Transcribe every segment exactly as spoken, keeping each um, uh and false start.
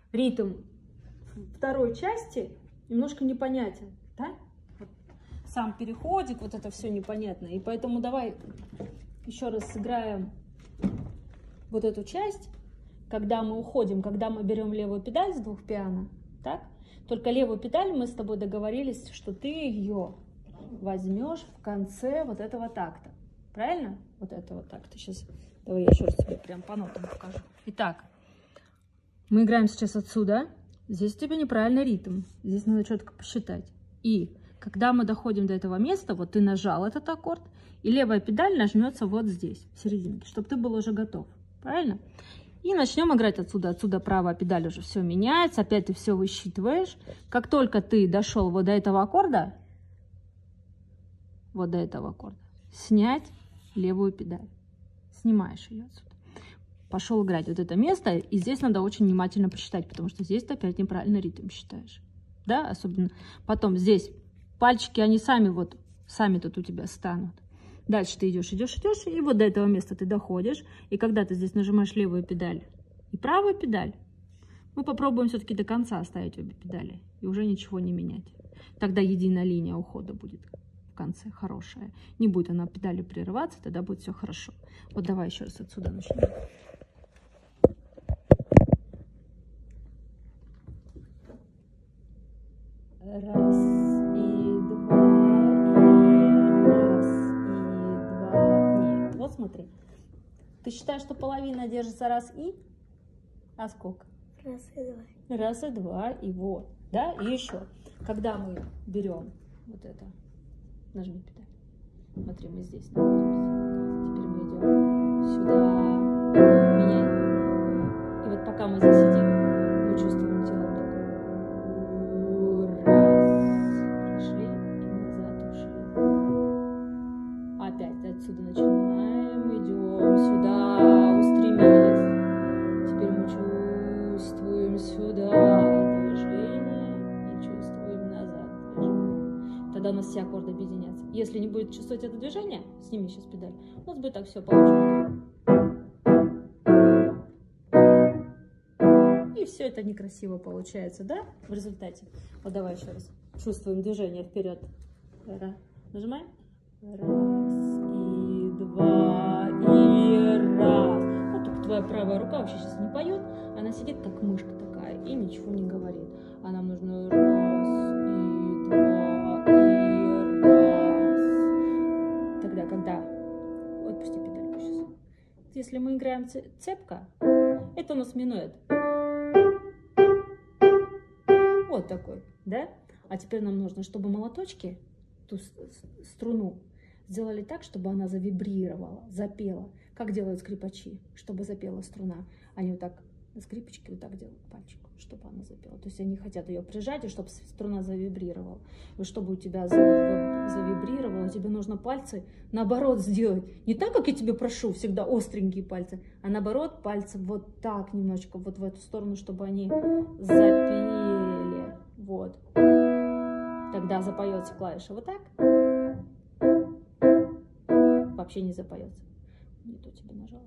ритм второй части немножко непонятен, да? Вот сам переходик, вот это все непонятно. И поэтому давай еще раз сыграем вот эту часть, когда мы уходим, когда мы берем левую педаль с двух пиано, так? Только левую педаль мы с тобой договорились, что ты ее возьмешь в конце вот этого такта. Правильно? Вот этого такта. Сейчас давай я еще раз тебе прям по нотам покажу. Итак, мы играем сейчас отсюда. Здесь у тебя неправильный ритм. Здесь надо четко посчитать. И когда мы доходим до этого места, вот ты нажал этот аккорд, и левая педаль нажмется вот здесь, в серединке, чтобы ты был уже готов. Правильно? И начнем играть отсюда. Отсюда правая педаль уже все меняется. Опять ты все высчитываешь. Как только ты дошел вот до этого аккорда, вот до этого аккорда, снять левую педаль. Снимаешь ее отсюда. Пошел играть вот это место. И здесь надо очень внимательно посчитать, потому что здесь ты опять неправильно ритм считаешь. Да, особенно потом здесь пальчики, они сами вот, сами тут у тебя станут. Дальше ты идешь, идешь, идешь, и вот до этого места ты доходишь. И когда ты здесь нажимаешь левую педаль и правую педаль, мы попробуем все-таки до конца оставить обе педали. И уже ничего не менять. Тогда единая линия ухода будет в конце хорошая. Не будет она педали прерываться, тогда будет все хорошо. Вот давай еще раз отсюда начнем. Раз и два, и раз, и два. Нет, вот смотри. Ты считаешь, что половина держится раз и? А сколько? Раз и два. Раз и два, и вот. Да, и еще. Когда мы берем вот это, нажми педаль. Смотри, мы здесь находимся. Теперь мы идем сюда, меняем. И вот пока мы здесь сидим, мы чувствуем тело. Отсюда начинаем, идем сюда, устремились. Теперь мы чувствуем сюда движение и чувствуем назад движение. Тогда у нас все аккорды объединятся. Если не будет чувствовать это движение, сними сейчас педаль. У нас будет так все получится. И все это некрасиво получается, да? В результате. Вот давай еще раз. Чувствуем движение вперед. Нажимаем. Раз, и два, и раз. Вот только твоя правая рука вообще сейчас не поет. Она сидит как мышка такая и ничего не говорит. А нам нужно раз, и два, и раз. Тогда, когда... Отпусти педальку сейчас. Если мы играем цепко, это у нас минуэт. Вот такой, да? А теперь нам нужно, чтобы молоточки, ту струну, сделали так, чтобы она завибрировала, запела. Как делают скрипачи, чтобы запела струна. Они вот так, скрипочки вот так делают пальчиком, чтобы она запела. То есть они хотят ее прижать, и чтобы струна завибрировала. И чтобы у тебя завибрировало, тебе нужно пальцы наоборот сделать. Не так, как я тебе прошу, всегда остренькие пальцы, а наоборот пальцы вот так немножечко, вот в эту сторону, чтобы они запели. Вот. Тогда запоется клавиша вот так. Вообще не запоется. Не то тебе нажала.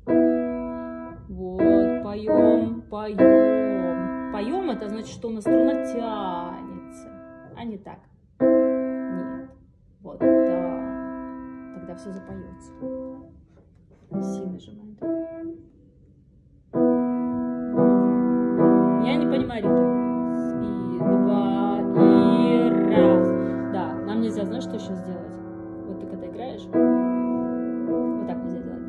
Вот, поем, поем. Поем, это значит, что у нас струна тянется, а не так. Нет. Вот так. Тогда все запоется. Си нажимаем. Я не понимаю ритм. И два, и раз. Да, нам нельзя, знаешь, что еще сделать? Вот ты когда играешь, вот так нельзя делать.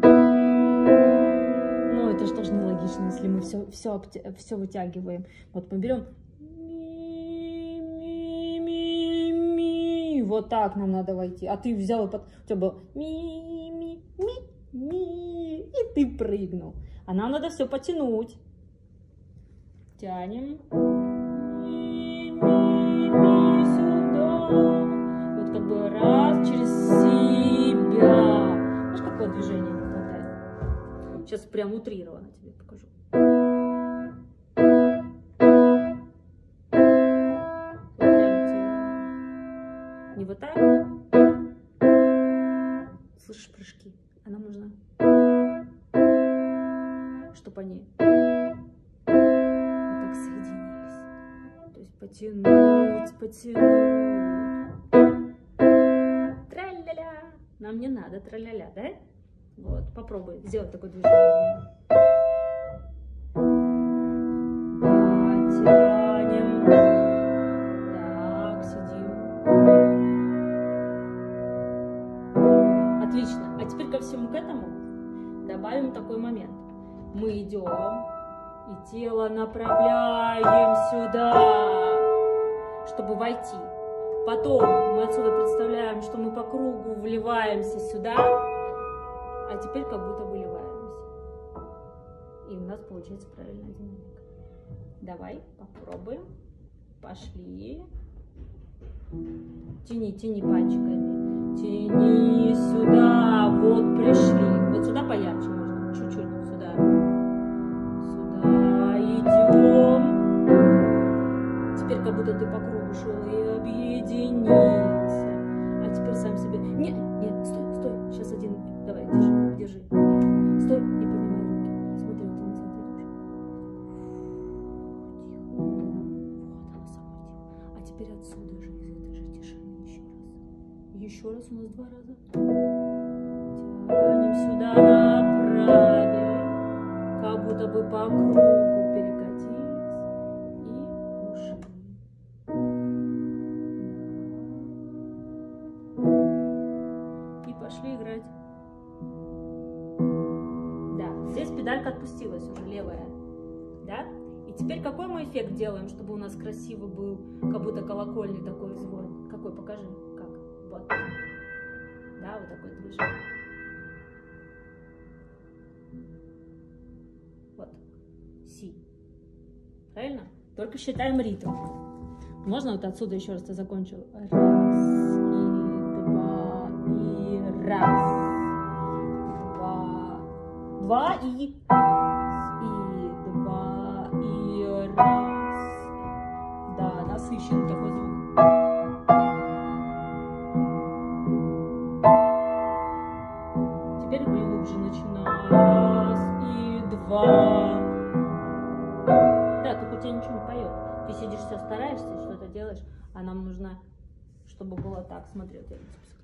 Ну, это же тоже нелогично, если мы все, все, все вытягиваем. Вот мы берем ми, ми, ми, ми. Вот так нам надо войти. А ты взял, под... у тебя было ми, ми, ми, ми, и ты прыгнул. А нам надо все потянуть. Тянем. Ми, ми, ми, сюда. Вот как бы раз через себя. Знаешь, какое движение не хватает? Сейчас прям утрированно тебе покажу. Вот прям не вот так. Слышишь прыжки? А нам нужно, чтобы они вот так потянуть, потянуть. Тра-ля-ля. Нам не надо тра-ля-ля, да? Вот, попробуй сделать такое движение. Тянем. Так, сидим. Отлично. А теперь ко всему к этому добавим такой момент. Мы идем и тело направляем сюда, чтобы войти. Потом мы отсюда представляем, что мы по кругу вливаемся сюда, а теперь как будто выливаемся. И у нас получается правильная динамика. Давай попробуем. Пошли. Тяни, тяни пальчиками. Тяни сюда. Вот пришли. Вот сюда поярче можно. Чуть-чуть сюда. Сюда идем. Теперь как будто ты по кругу шел и объединился. А теперь сам себе. Нет, нет, стой, стой. Сейчас один. Давай, держи, держи. Стой и поднимай руки. Смотри, вот ты назад идешь. Вот она сама делает. А теперь отсюда же, из этой же тишины еще раз. Еще раз у нас два раза. Тянем сюда, направили. Как будто бы по кругу перекатились и ушли. И пошли играть. Да, здесь педалька отпустилась уже, левая. Да? И теперь какой мы эффект делаем, чтобы у нас красиво был, как будто колокольный такой звон? Какой? Покажи. Как? Вот. Да, вот такое движение. Вот. Си. Правильно? Только считаем ритм. Можно вот отсюда еще раз я закончу? Раз, и два, и раз. Два. Два, и. И два, и раз. Да, насыщенный такой звук. Теперь глубже начинаем. Раз, и два. Да, только у тебя ничего не поет. Ты сидишь, все стараешься, что-то делаешь, а нам нужно, чтобы было так. Смотри, вот я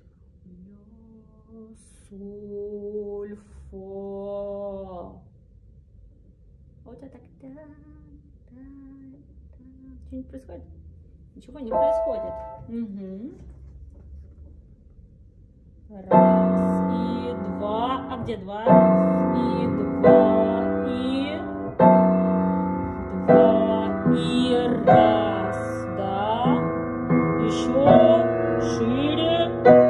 ля, соль, фа. А у тебя так. Да, да, да. Что-нибудь происходит? Ничего не происходит. Угу. Раз, и два. А где два? И два, и два, и раз. Да. Еще шире.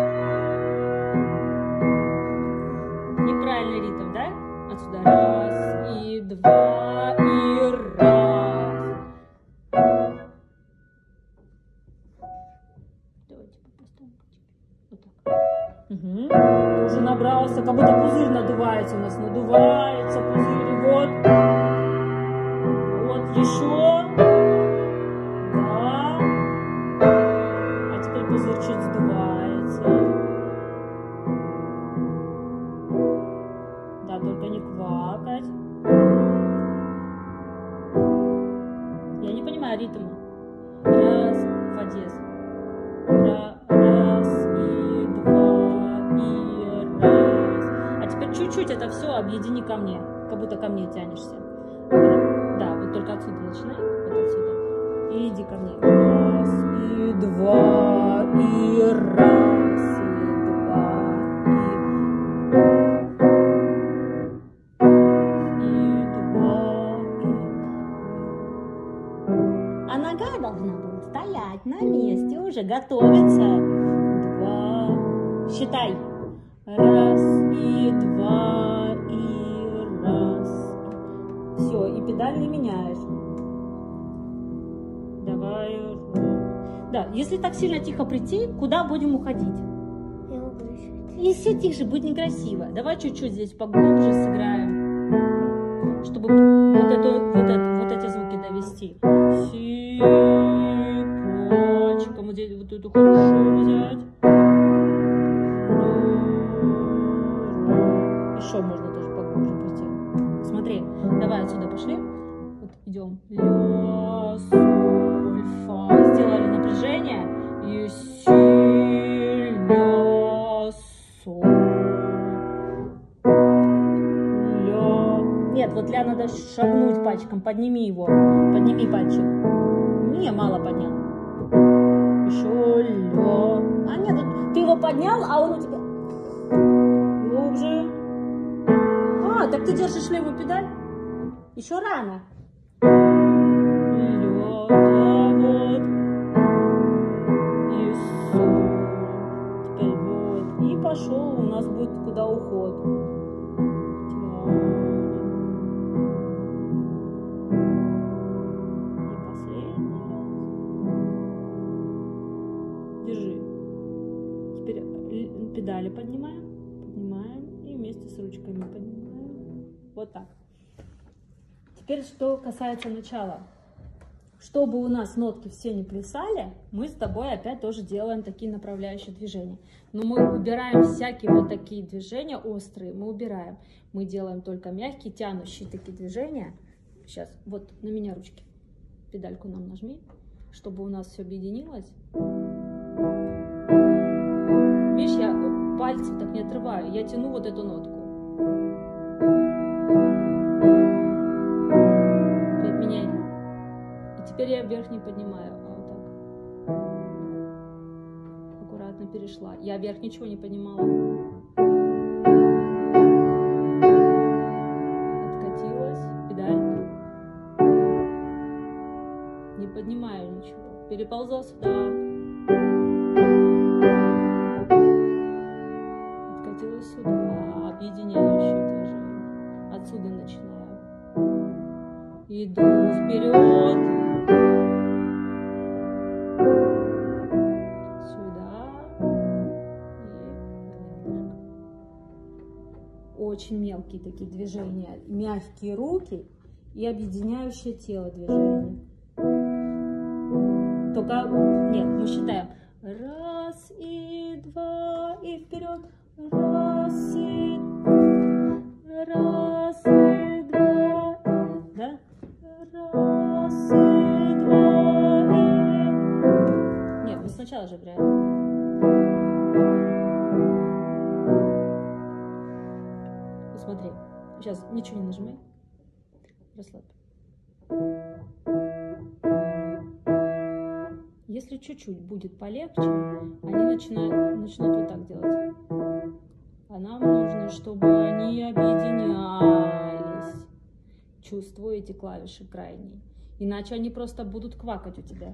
Неправильный ритм, да? Отсюда. Раз, и два, и раз. Давайте поставим. Вот так. Угу. Ты уже набрался, как будто пузырь надувается у нас. Надувается пузырь. Вот. Вот еще. Да. А теперь пузырь чуть сдувается. Да, только не квакать. Я не понимаю ритма. Раз, фа диез. Раз, и два, и раз. А теперь чуть-чуть это все объедини ко мне. Как будто ко мне тянешься. Да, вот только отсюда начинай. Вот отсюда. И иди ко мне. Раз, и два, и раз, и два, и... И два, и... А нога должна будет стоять на месте, уже готовится. Два. Считай. Раз, и два, и раз. Все, и педаль не меняешь. Давай. Да, если так сильно тихо прийти, куда будем уходить? Я могу еще. Если тише, будет некрасиво. Давай чуть-чуть здесь поглубже сыграем, чтобы вот, эту, вот, это, вот эти звуки довести. Си, пальчиком вот здесь вот эту хорошо взять. Еще можно тоже поглубже прийти. Смотри, давай отсюда пошли. Вот идем. Ля, соль, фа. движение. И си, ля, соль, ля. Нет, вот ля надо шагнуть пальчиком. Подними его. Подними пальчик. Не, мало поднял. Еще ля. А нет, ты его поднял, а он у тебя глубже. А, так ты держишь левую педаль? Еще рано. Ля, да, вот. И соль. Теперь вот. И пошел, у нас будет куда уход. И последний раз. Держи. Теперь педали поднимаем. Поднимаем. И вместе с ручками поднимаем. Вот так. Теперь, что касается начала. Чтобы у нас нотки все не плясали, мы с тобой опять тоже делаем такие направляющие движения. Но мы убираем всякие вот такие движения острые, мы убираем. Мы делаем только мягкие, тянущие такие движения. Сейчас, вот на меня ручки. Педальку нам нажми, чтобы у нас все объединилось. Видишь, я пальцем так не отрываю, я тяну вот эту нотку. Теперь я вверх не поднимаю, а вот так. Аккуратно перешла. Я вверх ничего не поднимала. Откатилась. Педаль. Не поднимаю ничего. Переползла сюда. Откатилась сюда. Объединяющее движение. Отсюда начинаю. Иду вперед. Очень мелкие такие движения, мягкие руки и объединяющее тело движение. Только, нет, мы считаем. Раз и два, и вперед. Раз и, раз и два, да? Раз и два, и... Нет, мы сначала же играем. Смотри, сейчас ничего не нажимай, расслабь. Если чуть-чуть будет полегче, они начинают, начнут вот так делать. А нам нужно, чтобы они объединялись. Чувствуй эти клавиши крайние. Иначе они просто будут квакать у тебя.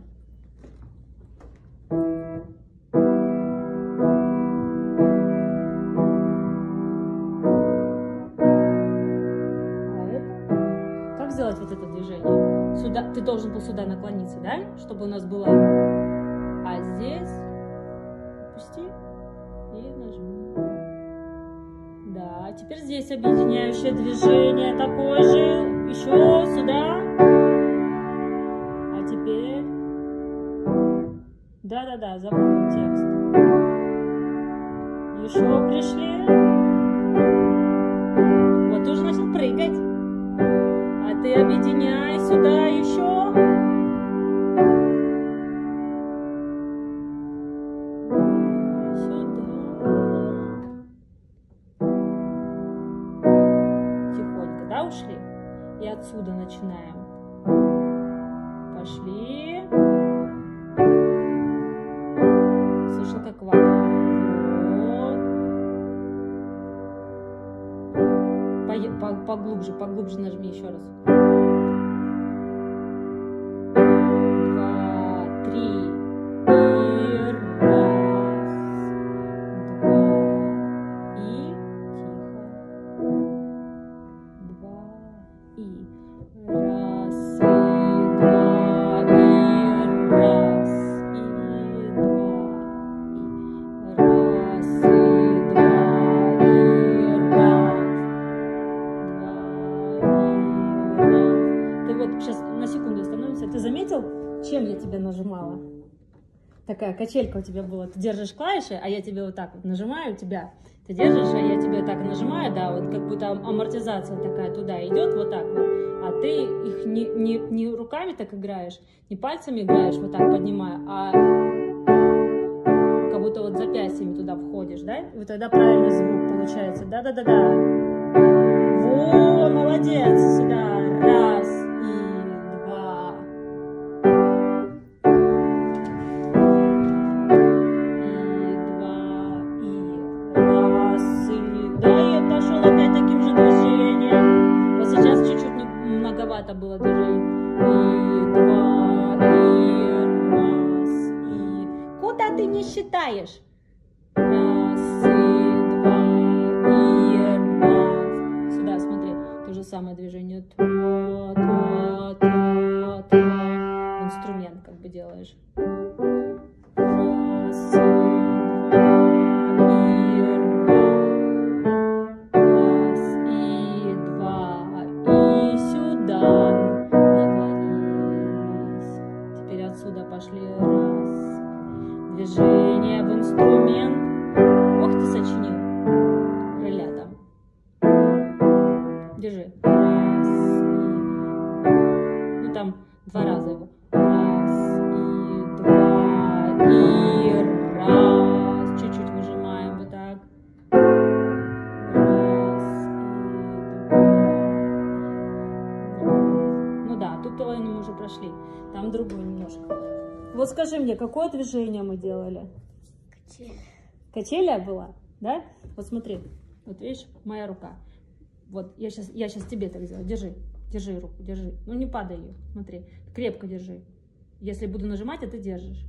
Сделать вот это движение. Сюда, ты должен был сюда наклониться, да? Чтобы у нас было. А здесь опусти и нажми. Да, теперь здесь объединяющее движение такое же. Еще сюда. А теперь. Да-да-да, забыл текст. Еще пришли. Вот ты уже начал прыгать. Ты объединяй сюда еще. Сюда. Тихонько, да, ушли? И отсюда начинаем. Пошли. Слышал, как вата. Вот. Поглубже, поглубже нажми еще раз. Чем я тебе нажимала? Такая качелька у тебя была. Ты держишь клавиши, а я тебе вот так вот нажимаю у тебя. Ты держишь, а я тебе так нажимаю, да, вот как будто амортизация такая туда идет, вот так вот. А ты их не, не, не руками так играешь, не пальцами играешь, вот так поднимая, а как будто вот запястьями туда входишь, да? И вот тогда правильный звук получается. Да-да-да-да. Во, молодец, сюда. Раз и два. И два, и раз, и да, и пошел опять таким же движением. Вот сейчас чуть-чуть многовато было движений. И два, и раз, и... Куда ты не считаешь? Раз, и два, и раз. Сюда, смотри, то же самое движение. Тва, тва, тва, тва. Инструмент как бы делаешь. Раз, и два, и раз, и два, и сюда наклонились. Теперь отсюда пошли. Раз. Движение в инструмент. Ох, ты сочинил. Крылья там. Держи. Раз. И... Ну там два раза его. Раз и два. И раз. Чуть-чуть выжимаем вот так. Раз и два. Ну да, тут половину мы уже прошли. Там другую немножко. Вот скажи мне, какое движение мы делали? Качеля. Качеля была, да? Вот смотри, вот видишь, моя рука. Вот я сейчас, я сейчас тебе так сделаю. Держи, держи руку, держи. Ну не падай ее, смотри, крепко держи. Если буду нажимать, а ты держишь.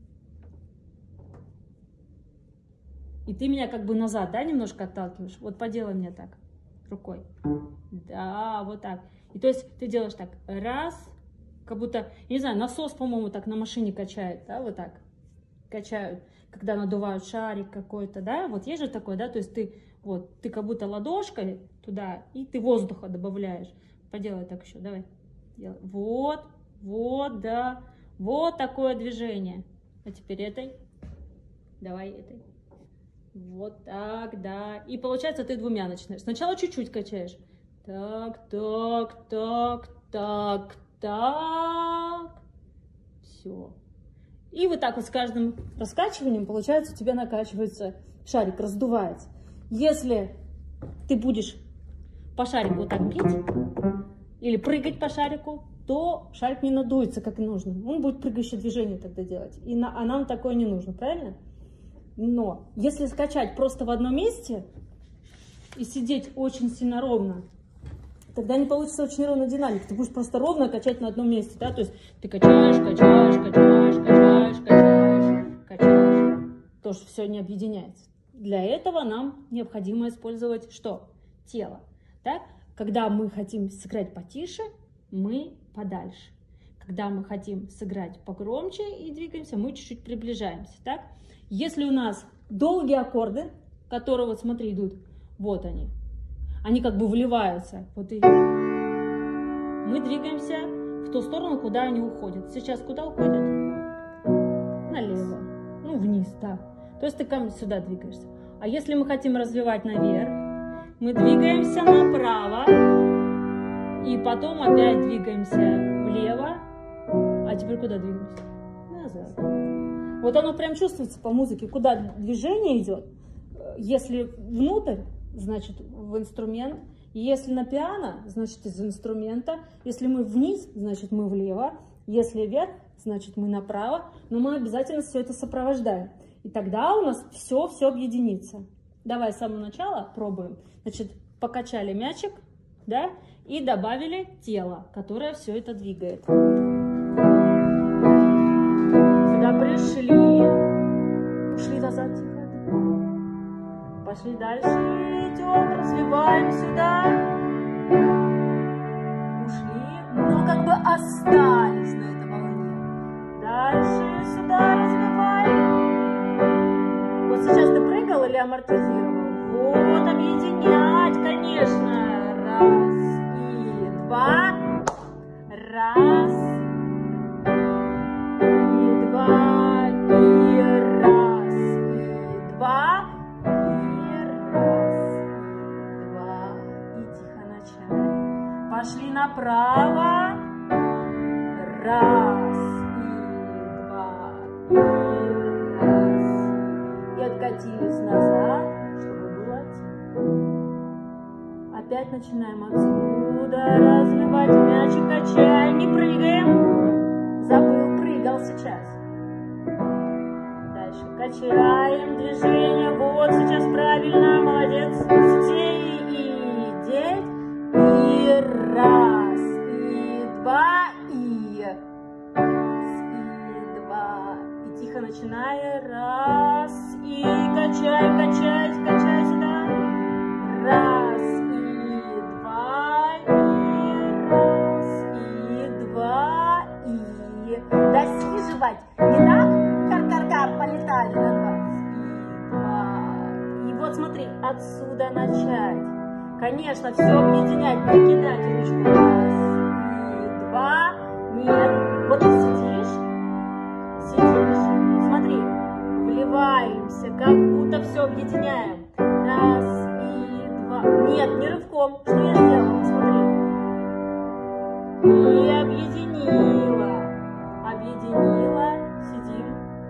И ты меня как бы назад, да, немножко отталкиваешь. Вот поделай мне так, рукой. Да, вот так. И то есть ты делаешь так, раз, как будто, я не знаю, насос, по-моему, так на машине качает, да, вот так. Качают, когда надувают шарик какой-то, да, вот есть же такое, да, то есть ты, вот, ты как будто ладошкой туда, и ты воздуха добавляешь. Поделай так еще, давай. Делай. Вот, вот, да, вот такое движение. А теперь этой, давай этой. Вот так, да. И получается, ты двумя начинаешь. Сначала чуть-чуть качаешь. Так, так, так, так, так. Все. И вот так вот с каждым раскачиванием, получается, у тебя накачивается шарик, раздувается. Если ты будешь по шарику вот так бить или прыгать по шарику, то шарик не надуется, как и нужно. Он будет прыгающее движение тогда делать. И на, а нам такое не нужно, правильно? Но если скачать просто в одном месте и сидеть очень сильно ровно, тогда не получится очень ровно динамика. Ты будешь просто ровно качать на одном месте, да? То есть ты качаешь, качаешь, качаешь, качаешь, качаешь, качаешь. Тоже все не объединяется. Для этого нам необходимо использовать что? Тело. Так? Когда мы хотим сыграть потише, мы подальше. Когда мы хотим сыграть погромче и двигаемся, мы чуть-чуть приближаемся. Так? Если у нас долгие аккорды, которые, вот смотри, идут, вот они, они как бы вливаются, вот и мы двигаемся в ту сторону, куда они уходят. Сейчас куда уходят? Налево, ну вниз, да. То есть ты ко мне сюда двигаешься. А если мы хотим развивать наверх, мы двигаемся направо, и потом опять двигаемся влево. А теперь куда двигаемся? Назад. Вот оно прям чувствуется по музыке, куда движение идет. Если внутрь, значит в инструмент. Если на пиано, значит из инструмента. Если мы вниз, значит мы влево. Если вверх, значит мы направо. Но мы обязательно все это сопровождаем. И тогда у нас все-все объединится. Давай с самого начала пробуем. Значит, покачали мячик, да, и добавили тело, которое все это двигает. Сюда пришли, ушли назад, пошли дальше, идем, развиваем сюда, ушли, но как бы остались на этой волне. Дальше сюда развиваем. Вот сейчас ты прыгал или амортизировал? Вот, объединять, конечно. Раз и два. Раз. И два. И раз. И два. И откатились назад, чтобы было тихо. Опять начинаем отсюда развивать мячик, качаем, не прыгаем. Забыл, прыгал сейчас. Дальше качаем движение, вот сейчас правильно, молодец. Сидели и деть, и раз, и два, и, и два. И тихо начиная, раз, и качай, качай, качай сюда. Раз, и два, и раз, и два, и... Досиживать. Не так? Кар-кар-кар, полетали на два. И два. И вот смотри, отсюда начать. Конечно, все объединять, не кидать ручку. Раз, и два. Нет. Вот ты сидишь. Сидишь. Смотри. Вливаемся, как будто все объединяем. Раз, и два. Нет, не рывком. Что я сделала? Смотри. И объединила. Объединила. Сидим.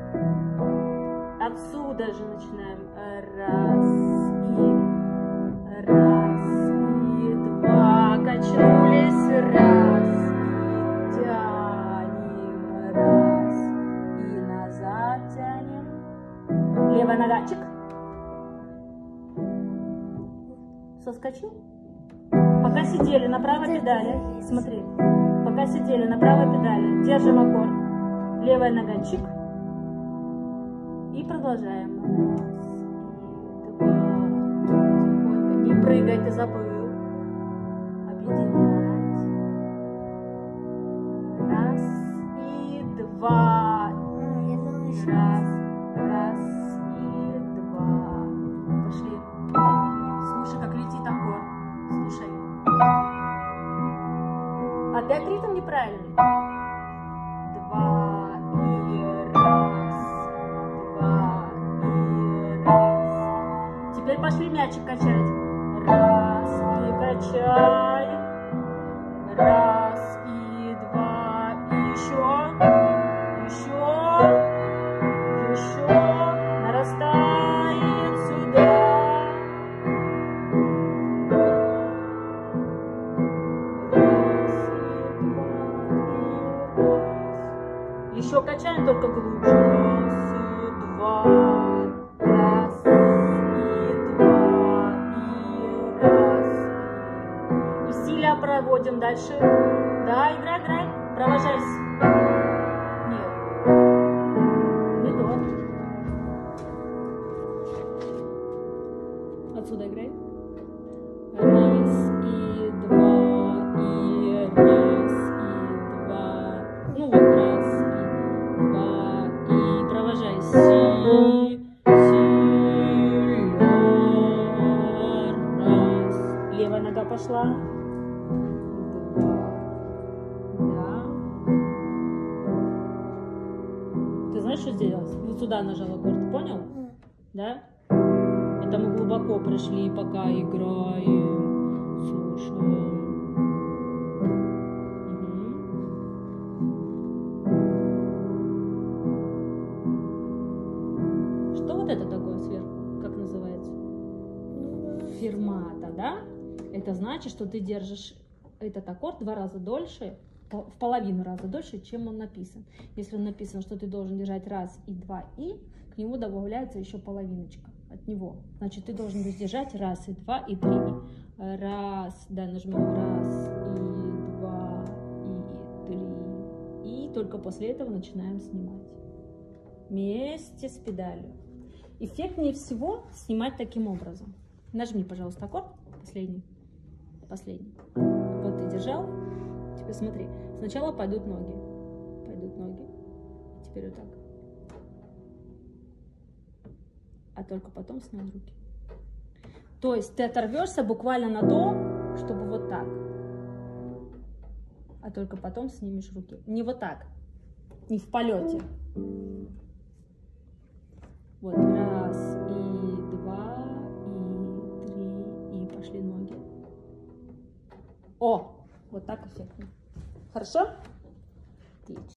Отсюда же начинаем. Раз, и раз, и два. Качнулись. Раз, и тянем. Раз, и назад тянем. Левая нога, чик. Соскочил. Пока сидели на правой педали, смотри, пока сидели на правой педали, держим аккорд. Левая нога, чик. И продолжаем. Раз, и два. Тихонько. Не прыгай, ты забыл. Объединять. Раз и два. Раз, раз и два. Пошли. Слушай, как летит аккорд. Слушай. Опять ритм неправильный. Два и раз. Два и раз. Теперь пошли мячик качать. Раз и качаем. Раз и два. И еще. Еще. Еще. Нарастает сюда. Еще качаем, только глубже. Раз, и два. Раз, и два. И раз. И силя проводим дальше. Да, играй, играй. Провожайся. Нет. Не то. Отсюда играй. Раз, и два. И раз, и два. Ну вот, раз. Си, си, ля, раз. Левая нога пошла. Два. Да. Ты знаешь, что сделать? Вот сюда нажала аккорд, понял? Да? Это мы глубоко пришли, пока играем, слушаем. Что вот это такое сверху? Как называется? Фермата, да? Это значит, что ты держишь этот аккорд в два раза дольше, в половину раза дольше, чем он написан. Если он написан, что ты должен держать раз и два и, к нему добавляется еще половиночка от него. Значит, ты должен держать раз и два и три и. Раз, да, нажмем раз и два и три. И только после этого начинаем снимать. Вместе с педалью. Эффектнее всего снимать таким образом. Нажми, пожалуйста, аккорд. Последний. Последний. Вот ты держал. Теперь смотри. Сначала пойдут ноги. Пойдут ноги. Теперь вот так. А только потом снял руки. То есть ты оторвешься буквально на то, чтобы вот так. А только потом снимешь руки. Не вот так. Не в полете. Вот, раз, и два, и три, и пошли ноги. О, вот так эффектно. Хорошо? Отлично.